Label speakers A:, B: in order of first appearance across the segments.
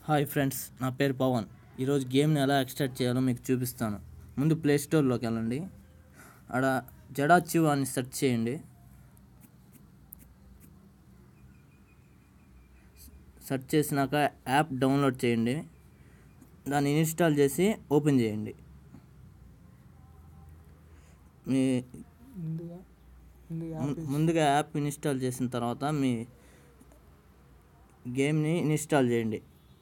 A: Hi friends, నా పేరు పవన్. ఈరోజు గేమ్ని ఎలా ఎక్స్ట్రాక్ట్ చేయాలో మీకు చూపిస్తాను. ముందు ప్లే స్టోర్లోకి వెళ్ళండి. ఆడ జడాచివ్ అని సెర్చ్ చేయండి. సెర్చ్ చేసినాక యాప్ డౌన్లోడ్ చేయండి. దాన్ని ఇన్స్టాల్ చేసి ఓపెన్ చేయండి. మీ ముందుగా యాప్ ఇన్స్టాల్ చేసిన తర్వాత మీ గేమ్ని ఇన్స్టాల్ చేయండి.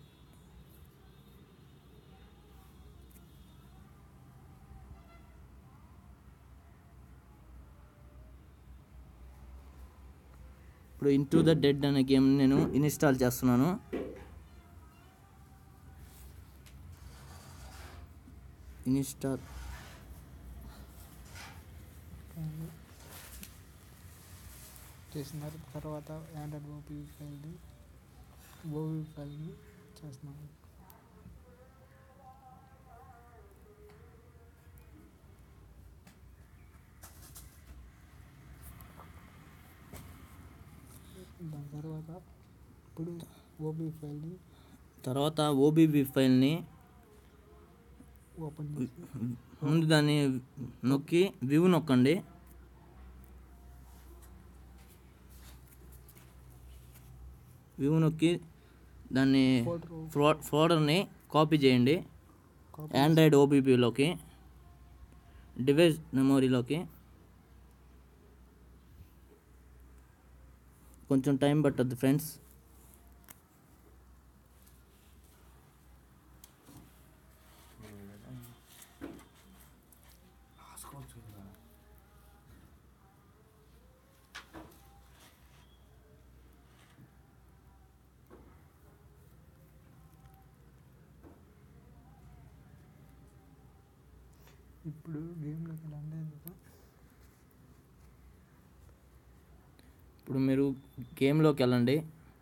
A: ఇప్పుడు ఇంటూ ద డెడ్ అనే గేమ్ నేను ఇన్స్టాల్ చేస్తున్నాను. ఇన్స్టాల్
B: చేసిన తర్వాత ఆండ్రాయిడ్ ఓపీ ఫైల్ని చేస్తున్నాను. దాని తర్వాత ఇప్పుడు
A: ఓబీబీ ఫైల్ని
B: ఓపెన్
A: ముందు దాన్ని నొక్కి వ్యూ నొక్కండి. వ్యూ నొక్కి దాన్ని ఫోల్డర్ని కాపీ చేయండి. ఆండ్రాయిడ్ ఓబీబీలోకి, డివైస్ మెమొరీలోకి. కొంచెం టైం పట్టద్దు ఫ్రెండ్స్.
B: ఇప్పుడు గేమ్లోకి వెళ్ళండి.
A: ఇప్పుడు మీరు గేమ్లోకి వెళ్ళండి.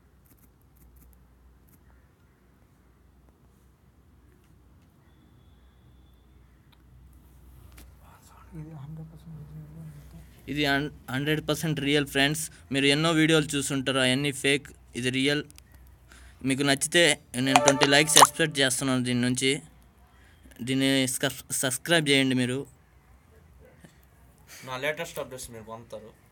A: ఇది 100% రియల్ ఫ్రెండ్స్. మీరు ఎన్నో వీడియోలు చూస్తుంటారు, అవన్నీ ఫేక్. ఇది రియల్. మీకు నచ్చితే నేను 20 లైక్స్ ఎక్స్పెక్ట్ చేస్తున్నాను. దీన్ని సబ్స్క్రైబ్ చేయండి. మీరు
C: నా లేటెస్ట్ అప్డేట్స్ మీరు పొందుతారు.